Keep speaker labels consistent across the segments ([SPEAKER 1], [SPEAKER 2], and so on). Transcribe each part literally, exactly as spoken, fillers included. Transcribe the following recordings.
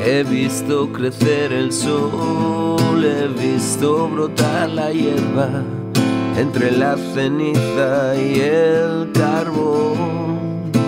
[SPEAKER 1] He visto crecer el sol, he visto brotar la hierba entre la ceniza y el carbón.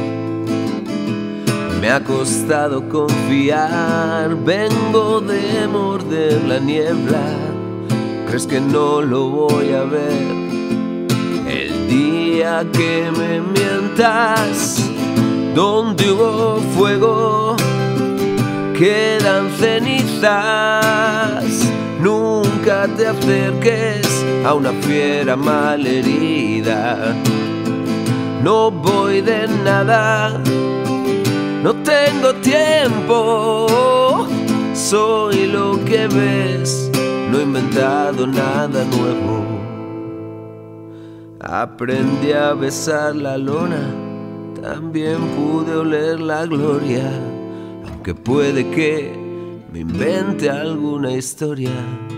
[SPEAKER 1] Me ha costado confiar, vengo de morder la niebla. ¿Crees que no lo voy a ver? El día que me mientas, donde hubo fuego quedan cenizas. Nunca te acerques a una fiera malherida. No voy de nada, no tengo tiempo. Soy lo que ves, no he inventado nada nuevo. Aprendí a besar la lona, también pude oler la gloria. Que puede que me invente alguna historia.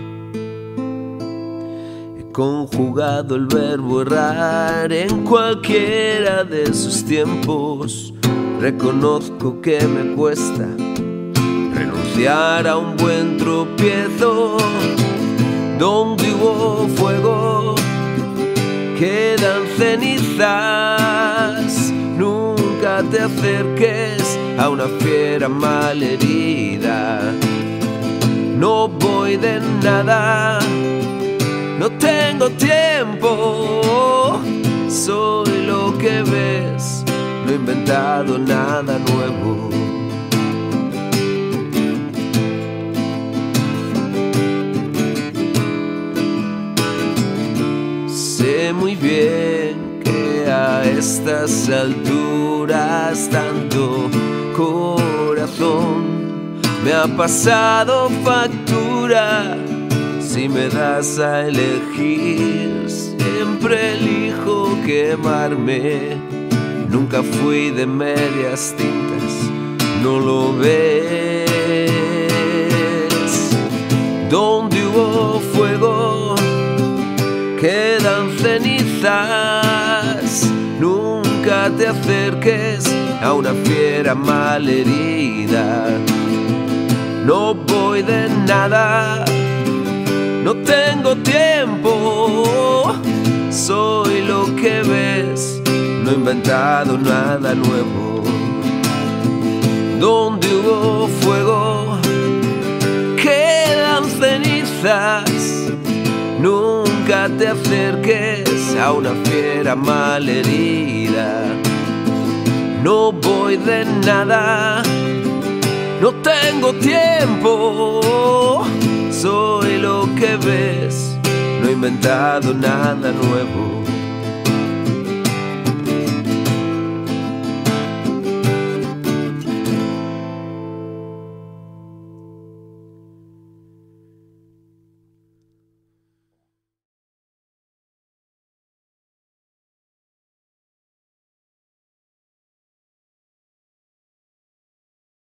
[SPEAKER 1] He conjugado el verbo errar en cualquiera de sus tiempos. Reconozco que me cuesta renunciar a un buen tropiezo. Donde hubo fuego quedan cenizas. Nunca te acerques a una fiera malherida. No voy de nada, no tengo tiempo. Soy lo que ves, no he inventado nada nuevo. Sé muy bien que a estas alturas tanto corazón me ha pasado factura. Si me das a elegir, siempre elijo quemarme. Nunca fui de medias tintas, no lo ves. Donde hubo fuego quedan cenizas. Nunca te acerques a una fiera malherida. No voy de nada, no tengo tiempo. Soy lo que ves, no he inventado nada nuevo. Donde hubo fuego quedan cenizas. Nunca te acerques a una fiera malherida. No voy de nada, no tengo tiempo. Soy lo que ves, no he inventado nada nuevo.